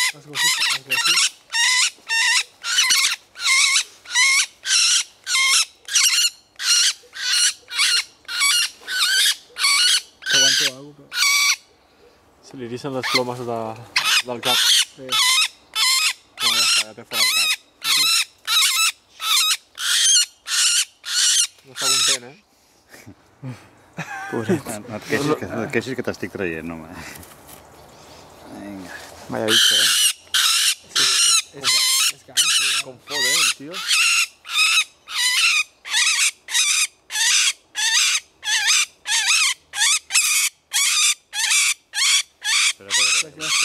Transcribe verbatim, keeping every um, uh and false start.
Els gossos, els gossos. Que aguanto alguna cosa, però... Se li ericen les plomes de, del cap. Sí. No, ja està, ja té fora el cap. No està content, eh? Pobret. No, no et queixis que, no et queixis que t'estic traient, home. Vinga. Vaya bitxo, eh? És, és, és ganso, ja. Com fot, eh, el tio? Espera, espera, espera.